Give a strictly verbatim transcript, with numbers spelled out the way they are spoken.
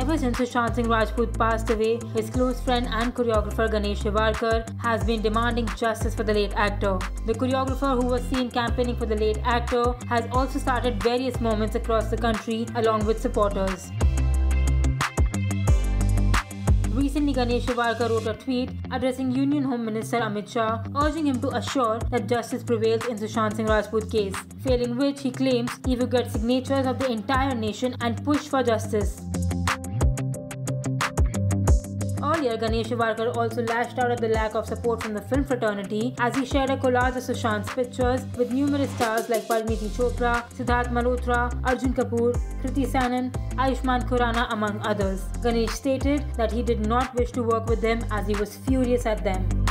Ever since Sushant Singh Rajput passed away, his close friend and choreographer Ganesh Shivarkar has been demanding justice for the late actor. The choreographer, who was seen campaigning for the late actor, has also started various moments across the country along with supporters. Recently, Ganesh Shivarkar wrote a tweet addressing Union Home Minister Amit Shah, urging him to assure that justice prevails in Sushant Singh Rajput case, failing which he claims he will get signatures of the entire nation and push for justice. Earlier, Ganesh Shivarkar also lashed out at the lack of support from the film fraternity as he shared a collage of Sushant's pictures with numerous stars like Parineeti Chopra, Siddharth Malhotra, Arjun Kapoor, Kriti Sanon, Ayushmann Khurrana, among others. Ganesh stated that he did not wish to work with them as he was furious at them.